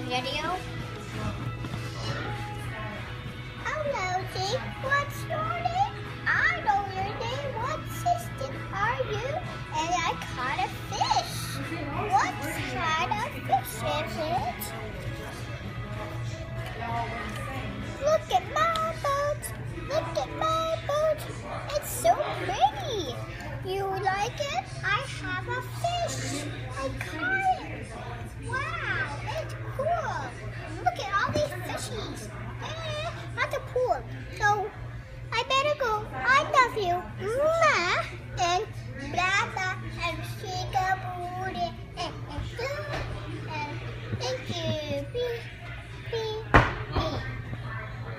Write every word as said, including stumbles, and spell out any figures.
video. Hello, Jake. What's your name? I know your name. What system are you? And I caught a fish. What kind of fish is it? Look at my boat. Look at my boat. It's so pretty. You like it? I have a fish. I caught it. Wow, it's cool. Look at all these fishies. Eh, not the pool. So I better go. I love you. Mwah. And blah blah.